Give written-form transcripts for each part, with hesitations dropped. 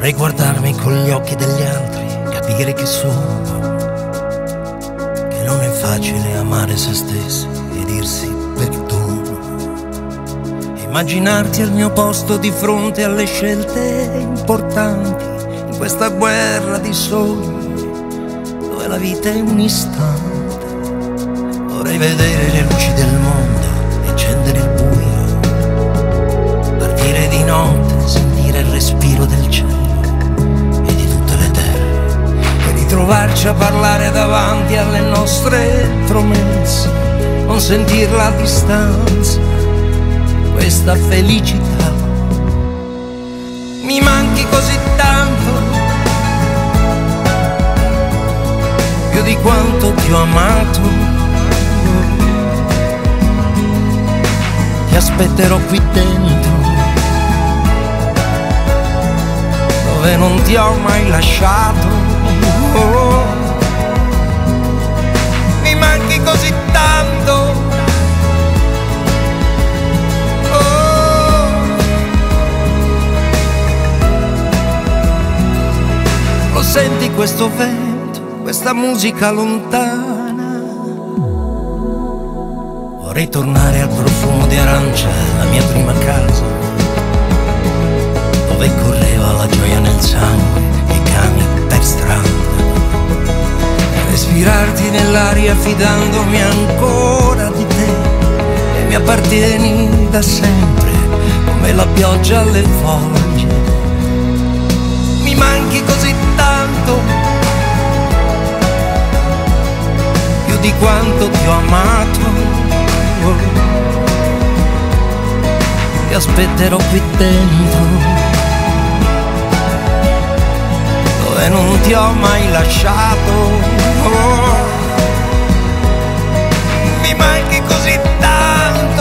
Vorrei guardarmi con gli occhi degli altri, capire chi sono, che non è facile amare se stessi e dirsi perdono. Immaginarti al mio posto di fronte alle scelte importanti, in questa guerra di sogni, dove la vita è un istante. Vorrei vedere le luci del mondo e accendere il buio, partire di notte, sentire il respiro del cielo e di tutte le terre, e ritrovarci a parlare davanti alle nostre promesse, non sentirla a distanza, questa felicità. Mi manchi così tanto, più di quanto ti ho amato. Ti aspetterò qui dentro, dove non ti ho mai lasciato. Oh, mi manchi così tanto. Oh, lo senti questo vento, questa musica lontana? Vorrei tornare al profumo di arancia, la mia prima casa, dove correva la gioia nel sangue, i cani per strada. Respirarti nell'aria fidandomi ancora di te, e mi appartieni da sempre, come la pioggia alle foglie. Mi manchi così tanto, più di quanto ti ho amato. Ti aspetterò qui dentro, dove non ti ho mai lasciato. Oh, mi manchi così tanto.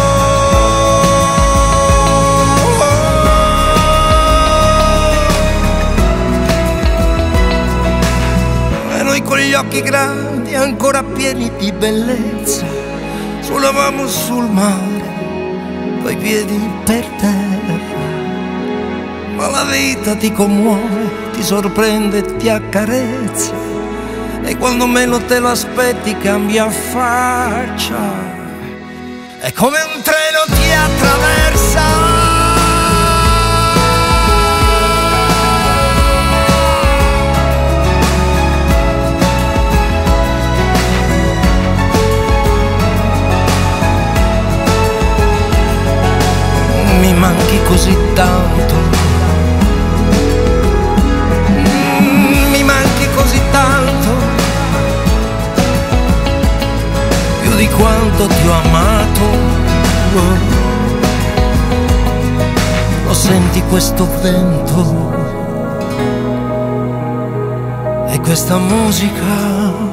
E noi con gli occhi grandi, ancora pieni di bellezza, suonavamo sul mare, coi piedi per terra. Ma la vita ti commuove, ti sorprende, ti accarezza, e quando meno te lo aspetti cambia faccia. È come un treno ti attraversa. Mi manchi così tanto, mi manchi così tanto, più di quanto ti ho amato. Lo senti questo vento e questa musica?